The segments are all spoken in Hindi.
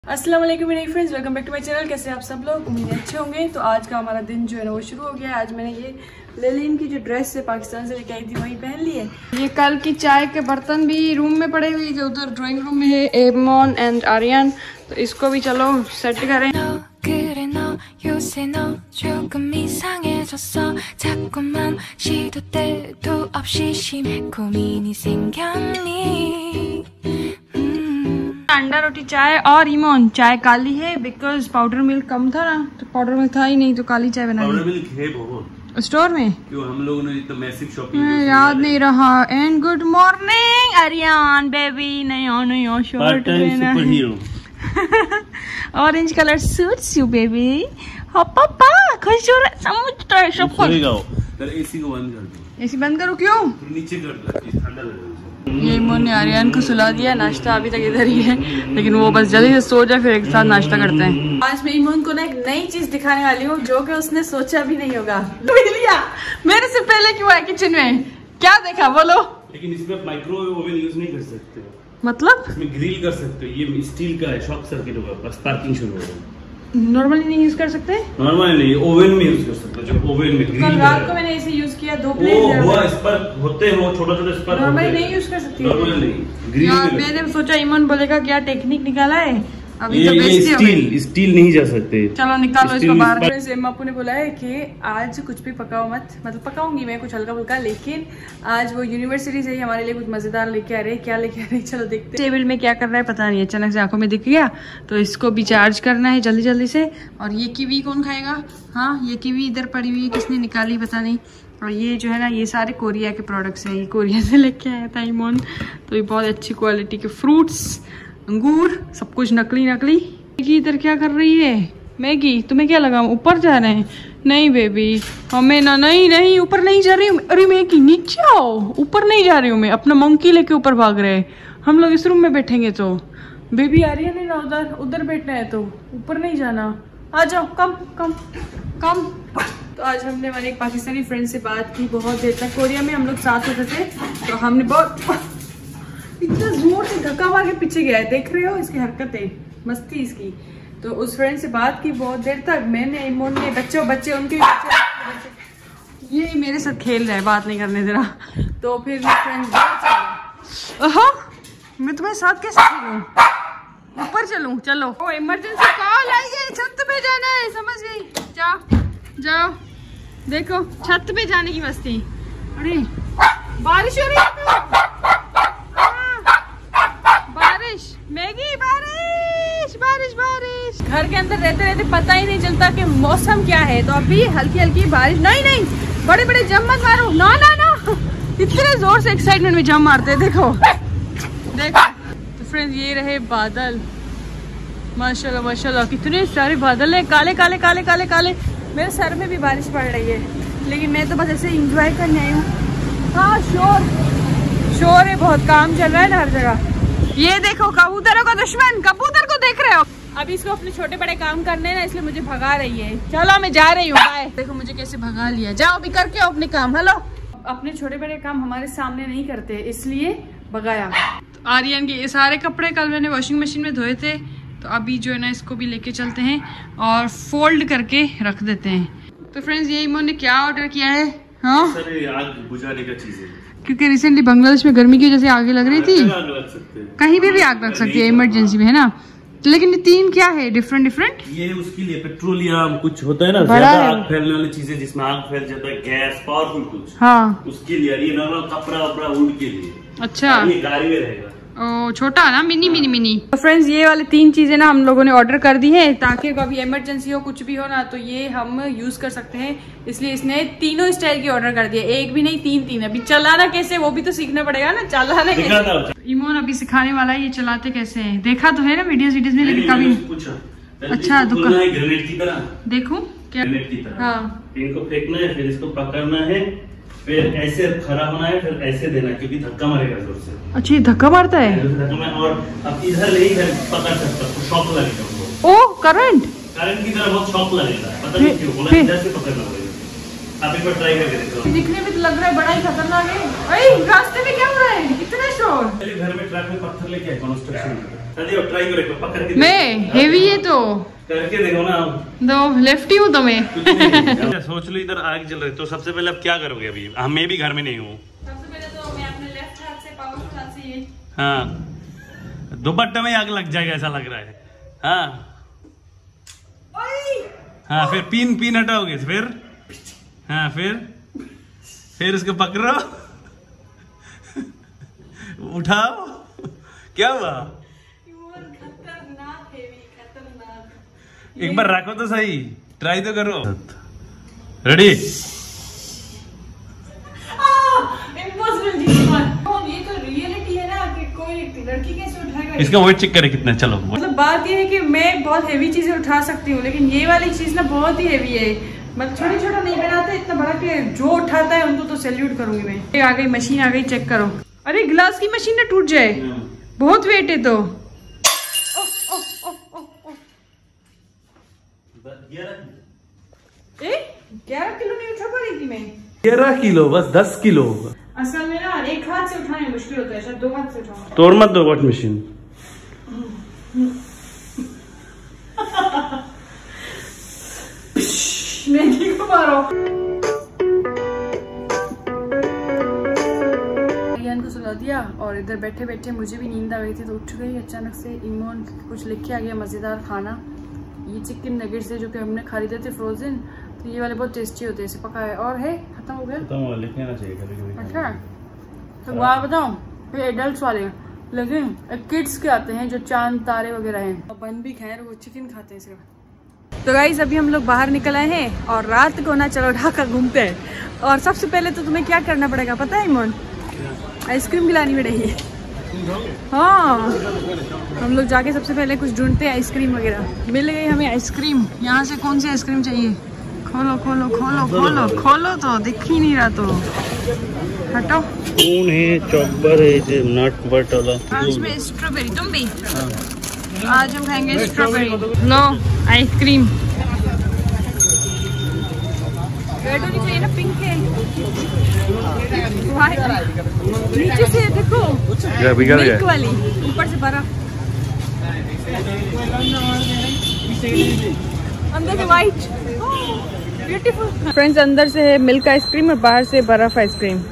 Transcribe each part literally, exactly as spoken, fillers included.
अस्सलाम वालेकुम मेरे friends, welcome back to my channel. कैसे आप सब लोग, उम्मीद अच्छे होंगे। तो आज का हमारा दिन जो है ना वो शुरू हो गया है। आज मैंने ये लेलिन की जो ड्रेस है पाकिस्तान से लेके आई थी वही पहन ली है। ये कल की चाय के बर्तन भी रूम में पड़े हुए जो उधर ड्राइंग रूम में है, एमोन एंड आर्यन। तो इसको भी चलो सेट करें। 요새 너 조금 이상해졌어 자꾸만 시도 때도 없이 심해 고민이 생겼니 अंडा रोटी चाय और इमोन चाय काली है बिकॉज पाउडर मिल्क कम था ना, तो पाउडर मिल्क था ही नहीं तो काली चाय बना। पाउडर मिल्क है बहुत स्टोर में, क्यों हम लोगों ने तो मैसिव शॉपिंग याद नहीं रहा। And good morning Aryan baby, नया नया शर्ट लेना है। Orange colour suits you baby. हो पापा खुश हो रहा समुद्र है सब कुछ। एसी को बंद कर दो। एसी बंद करो क्यों? नीचे कर दो, ठंडा लगेगा। ये इमोन ने आर्यन को सुला दिया, नाश्ता अभी तक इधर ही है लेकिन वो बस जल्दी से सो जाए फिर एक साथ नाश्ता करते हैं। आज मैं इमोन को ना एक नई चीज दिखाने वाली हूँ जो कि उसने सोचा भी नहीं होगा। लिया मेरे से पहले क्यों है किचन में, क्या देखा बोलो? लेकिन इसमें माइक्रोवेव ओवन यूज नहीं कर सकते, मतलब इसमें ग्रिल कर सकते हो। ये स्टील का है, शॉर्ट सर्किट होगा, बस स्पार्किंग शुरू होगा। नॉर्मली नहीं यूज कर सकते? नॉर्मली नहीं, ओवन में यूज कर सकते हो। जो ओवन में ग्रिल कल रात को मैंने इसे यूज किया, दो प्लेट वो हुआ इस पर होते हो छोटा छोटा इस पर नॉर्मली नहीं यूज कर सकती। नॉर्मली नहीं, ग्रिल में। मैंने सोचा इमोन बोलेगा क्या टेक्निक निकाला है अभी ये, तो ये स्टील स्टील नहीं जा सकते। चलो निकालो इसको बाहर। एम्मापू ने बोला है कि आज कुछ भी पकाओ मत, मतलब पकाऊंगी मैं कुछ हल्का फुल्का, लेकिन आज वो यूनिवर्सिटी से ही हमारे लिए कुछ मजेदार लेके आ रहे हैं। क्या लेके आ रहे हैं चलो देखते हैं। टेबल में क्या कर रहा है पता नहीं, अचानक से आंखों में दिख गया तो इसको भी चार्ज करना है जल्दी जल्दी से। और ये कीवी कौन खाएगा? हाँ ये कीवी इधर पड़ी हुई है, किसने निकाली पता नहीं। और ये जो है ना ये सारे कोरिया के प्रोडक्ट्स हैं, ये कोरिया से लेके आया था इमोन। तो ये बहुत अच्छी क्वालिटी के फ्रूट्स, अंगूर, सब कुछ नकली नकली। मैगी इधर क्या कर रही है? मैगी तुम्हें क्या लगा ऊपर जा रहे हैं? नहीं बेबी हमें ना, नहीं नहीं ऊपर नहीं जा रही हूँ। अरे मैगी नीचे आओ, ऊपर नहीं जा रही हूँ मैं, अपना मंकी लेके ऊपर भाग रहे हैं। हम लोग इस रूम में बैठेंगे तो बेबी आ रही है ना, उधर उधर बैठना है तो ऊपर नहीं जाना। आ जाओ, कम कम कम। तो आज हमने हमारे एक पाकिस्तानी फ्रेंड से बात की बहुत देर तक। कोरिया में हम लोग साथ होते थे तो हमने बहुत इतना जोर से धक्का मार के पीछे गया है, देख रहे हो इसकी हरकतें, मस्ती इसकी। तो उस फ्रेंड से बात की बहुत देर तक। मैंने इमोन ने बच्चों बच्चे उनके बच्चे, ये मेरे साथ खेल रहा है, बात नहीं करने दे रहा। तो फिर फ्रेंड मैं तुम्हारे साथ कैसे खेलूं? ऊपर चलूं? चलो ओ इमरजेंसी कॉल आई है, छत पे जाना है, समझ गई? जाओ जाओ, देखो छत पे जाने की मस्ती। अरे बारिश हो रही है, बारिश मैगी, बारिश बारिश बारिश। घर के अंदर रहते रहते पता ही नहीं चलता कि मौसम क्या है। तो अभी हल्की हल्की बारिश। नहीं नहीं बड़े बड़े जम मत मारो, ना ना ना, इतने जोर से एक्साइटमेंट में जम मारते हैं। देखो देखो तो फ्रेंड्स ये रहे बादल, माशाल्लाह माशाल्लाह कितने सारे बादल है, काले काले काले काले काले। मेरे सर में भी बारिश पड़ रही है लेकिन मैं तो बस ऐसे एंजॉय करने आई हूँ। हाँ शोर शोर है बहुत, काम चल रहा है ना हर जगह। ये देखो कबूतरों का दुश्मन, कबूतर को देख रहे हो? अभी इसको अपने छोटे बड़े काम करने हैं ना, इसलिए मुझे भगा रही है। चलो मैं जा रही हूँ, बाय। देखो मुझे कैसे भगा लिया। जाओ अभी करके आओ अपने काम। हेलो, अपने छोटे बड़े काम हमारे सामने नहीं करते इसलिए भगाया। तो आर्यन के ये सारे कपड़े कल मैंने वॉशिंग मशीन में धोए थे, तो अभी जो है ना इसको भी लेके चलते हैं और फोल्ड करके रख देते हैं। तो फ्रेंड्स ये इमोन ने क्या ऑर्डर किया है? हाँ आग बुझाने का चीज है, क्योंकि रिसेंटली बांग्लादेश में गर्मी की वजह से आगे लग रही थी। आग लग सकते हैं, कहीं भी भी आग लग सकती है इमरजेंसी में, है ना? लेकिन ये तीन क्या है डिफरेंट डिफरेंट? ये उसके लिए पेट्रोलियम कुछ होता है ना, ज्यादा आग फैलने वाली चीजें जिसमें आग फैल जाता है, गैस पावरफुल कुछ, हाँ उसके लिए। ये नॉर्मल कपड़ा वपड़ा वुड के लिए। अच्छा ये गाड़ी में रहेगा। ओ छोटा ना, मिनी मिनी मिनी। तो फ्रेंड्स ये वाले तीन चीजें ना हम लोगों ने ऑर्डर कर दी है ताकि कभी इमरजेंसी हो कुछ भी हो ना तो ये हम यूज कर सकते हैं। इसलिए इसने तीनों स्टाइल की ऑर्डर कर दिया, एक भी नहीं तीन तीन। अभी चलाना कैसे वो भी तो सीखना पड़ेगा ना, चलाना कैसे। इमोन अभी सिखाने वाला है ये चलाते कैसे है। देखा तो है ना वीडियोस वीडियोस में, लेकिन कभी अच्छा दुकान ग्रेनेड की तरह देखो क्या ग्रेनेड की तरह। हाँ इनको फेंकना है, फिर इसको पकड़ना है, फिर ऐसे खड़ा होना है, फिर ऐसे देना क्योंकि धक्का मारेगा जोर से। अच्छा ये धक्का मारता है? और अब इधर नहीं पकड़ सकता, शॉक लगेगा। ओ करंट करंट की तरह बहुत शॉक लगेगा, पता नहीं क्यों। बोला इधर से पकड़ना पड़ेगा। आप एक बार ट्राई करके देखो। दिखने में तो लग रहा है बड़ा ही खतरनाक है। रास्ते में क्या हो रहा है, इतना शोर। घर में ट्रक में पत्थर लेके आए कंस्ट्रक्शन ट्राई करो पकड़ के। मैं हेवी है तो करके देखो ना। दो लेफ्टी हूँ तो मैं। सोच लो इधर आग जल रही, तो सबसे पहले अब क्या करोगे? अभी हम मैं भी घर में नहीं हूँ। सबसे पहले तो मैं अपने लेफ्ट हाथ से पावरफुल हाथ से ये। हाँ दुपट्टे में आग लग जाएगा ऐसा लग रहा है। हाँ हाँ फिर पिन पिन हटाओगे फिर। हाँ फिर फिर उसको पकड़ो उठाओ। क्या हुआ? खतरनाक है, खतरनाक। एक बार रखो तो सही, ट्राई तो करो। रेडी? ये तो रियलिटी है ना कि कोई लड़की कैसे उठाएगा। इसका वेट चेक करे कितना। चलो मतलब बात ये है कि मैं बहुत हेवी चीजें उठा सकती हूँ, लेकिन ये वाली चीज ना बहुत ही हेवी है। मतलब छोटा छोटा नहीं बनाते, इतना बड़ा के जो उठाता है उनको तो सैल्यूट करूंगी मैं। ये आ गई मशीन, आ गई, चेक करो। अरे ग्लास की मशीन ना टूट जाए, बहुत वेट है तो। ग्यारह किलो नहीं उठा पा रही थी मैं। ग्यारह किलो बस दस किलो। असल में ना एक हाथ से उठाने मुश्किल होता है, शायद दो हाथ से उठाऊंगा। तोड़ मत दो वॉट मशीन। मैं नहीं को पा रहा हूँ। को सुला दिया और इधर बैठे बैठे मुझे भी नींद आ गई थी, तो उठ गई अचानक से। इमोन कुछ लिख के आ गया मजेदार खाना। ये चिकन नगेट्स है जो कि हमने खरीदे थे फ्रोजन, तो ये वाले बहुत टेस्टी होते हैं। इसे पका है और है खत्म हो गया। खत्म हो लिखना चाहिए कभी कभी। अच्छा तो बात बताऊं, ये एडल्ट वाले, लेकिन किड्स के आते हैं जो चांद तारे वगैरह हैं। और बन भी खाए, वो चिकन खाते हैं सिर्फ। तो गाइस अभी हम लोग बाहर निकल आए हैं और रात को ना चलो ढाका घूमते हैं। और सबसे पहले तो तुम्हें क्या करना पड़ेगा पता है इमोन? आइसक्रीम खिलानी पड़ेगी। हाँ हम लोग जाके सबसे पहले कुछ ढूंढते हैं आइसक्रीम वगैरह। मिल गई हमें आइसक्रीम। यहाँ से कौन सी आइसक्रीम चाहिए? खोलो खोलो खोलो खोलो खोलो, तो दिख ही नहीं रहा तो हटो। कौन है? चॉकबार है, नट बट वाला। आज में स्ट्रॉबेरी, तुम भी आज हम खाएंगे स्ट्रॉबेरी। लो आइसक्रीम। रेड होनी चाहिए ना, पिंक है। नीचे से देखो मिल्क वाली, ऊपर से बर्फ, अंदर से व्हाइट। ब्यूटीफुल फ्रेंड्स, अंदर से है मिल्क आइसक्रीम और बाहर से बर्फ आइसक्रीम।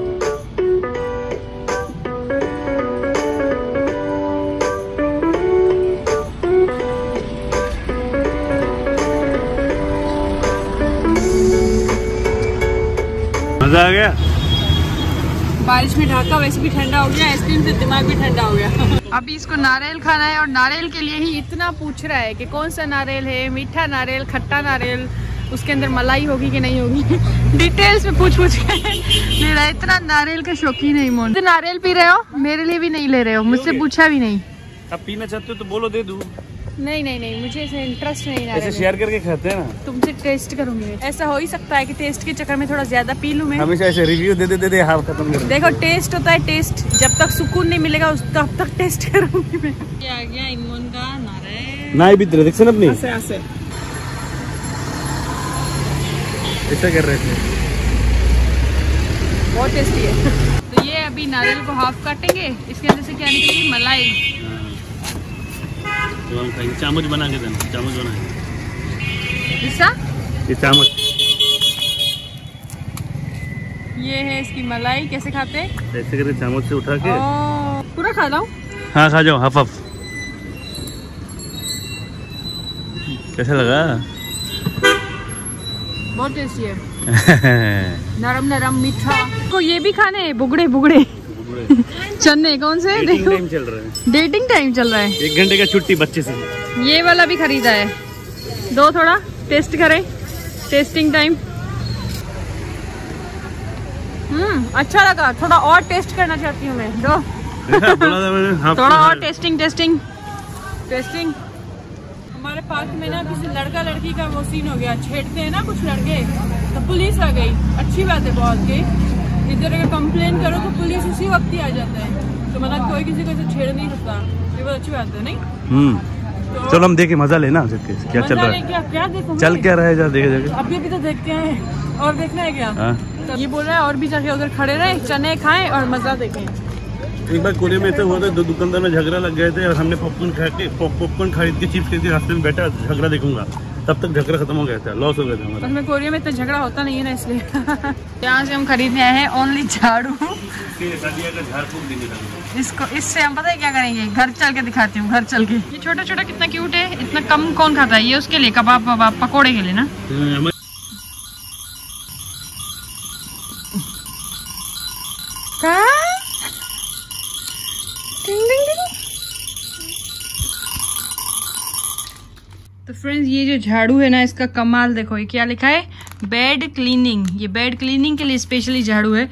मजा आ गया। बारिश में ढाका वैसे भी ठंडा हो गया, आइसक्रीम से दिमाग भी ठंडा हो गया। अभी इसको नारियल खाना है और नारियल के लिए ही इतना पूछ रहा है कि कौन सा नारियल है, मीठा नारियल, खट्टा नारियल, उसके अंदर मलाई होगी कि नहीं होगी। डिटेल्स में पूछ पूछ के मेरा इतना नारियल का शौकीन है इमोन। नारियल पी रहे हो? मेरे लिए भी नहीं ले रहे हो, मुझसे पूछा भी नहीं। अब पीना चाहते हो तो बोलो दे दूं। नहीं नहीं नहीं, मुझे ऐसे इंटरेस्ट नहीं। ऐसे शेयर करके खाते हैं ना। तुमसे टेस्ट करूंगी। ऐसा हो ही सकता है कि टेस्ट के चक्कर में थोड़ा ज्यादा पी लूं मैं। हमेशा ऐसे रिव्यू दे दे दे दे हाफ खत्म कर। देखो टेस्ट होता है, टेस्ट जब तक सुकून नहीं मिलेगा उस तब तक टेस्ट करूंगी मैं। क्या आ गया इमोन का नारियल। नाई भी देख से अपनी ऐसे ऐसे ऐसा कर रहे थे। बहुत टेस्टी है। तो ये अभी नारियल को हाफ काटेंगे, इसके अंदर से क्या निकलेगी? मलाई। तो हम खाएंगे। चामच बना के देना, चामच बना के। इसका ये चामच, ये है इसकी मलाई। कैसे खाते हैं? ऐसे करके चामच से उठा के। पूरा खा लो। हाँ खा जाओ, हाफ हाफ। कैसा लगा? बहुत टेस्टी है। नरम नरम मीठा। को ये भी खाने हैं बुगड़े बुगड़े चन्ने। कौन से? देखो टाइम चल रहा है। डेटिंग टाइम चल रहा है। एक घंटे का छुट्टी बच्चे से। ये वाला भी खरीदा है, दो थोड़ा टेस्ट करें। Testing time. हम्म अच्छा लगा, थोड़ा और टेस्ट करना चाहती हूँ मैं। दो थोड़ा और टेस्टिंग टेस्टिंग टेस्टिंग। हमारे पार्क में ना किसी लड़का लड़की का वो सीन हो गया, छेड़ते हैं ना कुछ लड़के, तो पुलिस आ गई। अच्छी बात है बहुत की, इधर अगर कंप्लेन करो तो पुलिस उसी वक्त ही आ जाता है। तो मतलब कोई किसी को छेड़ नहीं सकता, ये बहुत अच्छी बात है नहीं? हम्म तो चलो हम देखे मजा लेना। क्या चल रहा है? क्या क्या देखो, चल क्या रहा है? जा देखे जाके अभी अभी तो देखते हैं। और देखना है क्या? हाँ? तो ये बोल रहा है और भी जाके उधर खड़े रहे, चने खाएं और मजा देखें। एक बार कोरिया में ऐसा हुआ था, दो दुकानदार में झगड़ा लग गए थे और हमने पॉपकॉर्न खा के पॉपकॉर्न खरीद के चिप्स खरीद के रास्ते में बैठा झगड़ा देखूंगा, तब तक झगड़ा खत्म हो गया था, लॉस हो गया था हमारा। में कोरिया में इतना झगड़ा होता नहीं है ना, इसलिए यहाँ से हम खरीदने आए हैं ओनली झाड़ू। इसको इससे हम पता है क्या करेंगे, घर चल के दिखाती हूँ, घर चल के। ये छोटा छोटा कितना क्यूट है, इतना कम कौन खाता है, ये उसके लिए कबाब वबाब पकौड़े के लिए ना। तो फ्रेंड्स ये जो झाड़ू है ना, इसका कमाल देखो, ये क्या लिखा है, बेड क्लीनिंग। ये बेड क्लीनिंग के लिए स्पेशली झाड़ू है।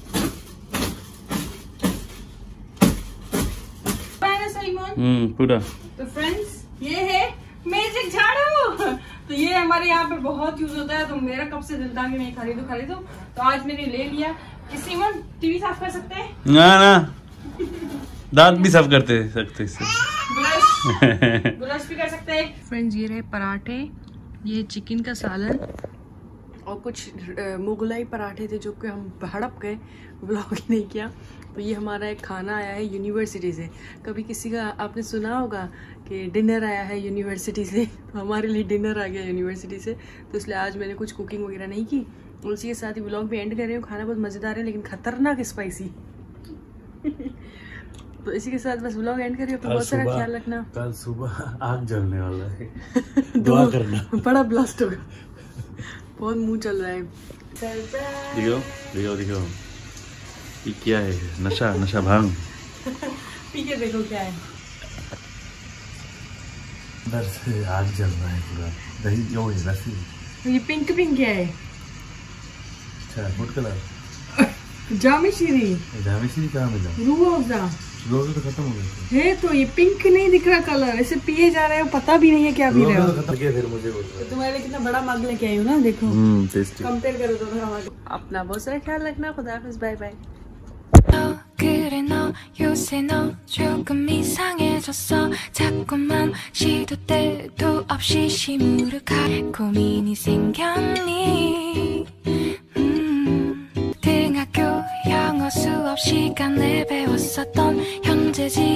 हम्म पूरा। तो फ्रेंड्स ये है मैजिक झाड़ू। तो ये हमारे यहाँ पे बहुत यूज होता है, तो मेरा कब से दिल था कि मैं खरीदूं खरीदूं, तो आज मैंने ले लिया। सिमोन टीवी साफ कर सकते हैं ना ना, दांत भी साफ करते सकते इससे, ब्रश ब्रश भी कर सकते हैं। फ्रेंड्स ये रहे पराठे, ये चिकन का सालन और कुछ मुगलाई पराठे थे जो कि हम हड़प गए, व्लॉग ही नहीं किया। तो ये हमारा एक खाना आया है यूनिवर्सिटी से। कभी किसी का आपने सुना होगा कि डिनर आया है यूनिवर्सिटी से, तो हमारे लिए डिनर आ गया यूनिवर्सिटी से। तो इसलिए आज मैंने कुछ कुकिंग वगैरह नहीं की, उसी के साथ ही व्लॉग भी एंड कर रही हूँ। खाना बहुत मज़ेदार है लेकिन खतरनाक स्पाइसी। तो इसी के साथ बस व्लॉग एंड कर रही हूँ। तो बहुत सारा ख्याल रखना, कल सुबह आग जलने वाला है। दुआ करना, बड़ा ब्लास्ट होगा, बहुत मुंह चल रहा है। दिखो दिखो दिखो, ये क्या है, नशा नशा भांग। पी के देखो क्या है, अंदर से आग जल रहा है पूरा। दही यो है लस्सी। ये पिंक पिंक क्या है, अच्छा फूड कलर, जामी शीरी। जामी शीरी कहाँ मिला, रूह अफ़ज़ा। रूह अफ़ज़ा तो खत्म हो गया है, तो ये पिंक नहीं दिख रहा कलर, ऐसे पिए जा रहे हो, पता भी नहीं है क्या पी रहे हो। खत्म गया फिर मुझे बोल रहा है। तुम्हारे लिए कितना बड़ा मग लेके आई हूँ ना, देखो हम्म टेस्टी। कंपेयर करो तो हमारे। अपना बहुत सारा ख्याल रखना, खुदा हाफिज़, बाय बाय। 그래 너 요새 너 조금 이상해졌어 자꾸만 시도 때도 없이 시무룩하게 고민이 생겼니 음, 등학교 영어 수업 시간에 배웠었던 현재 지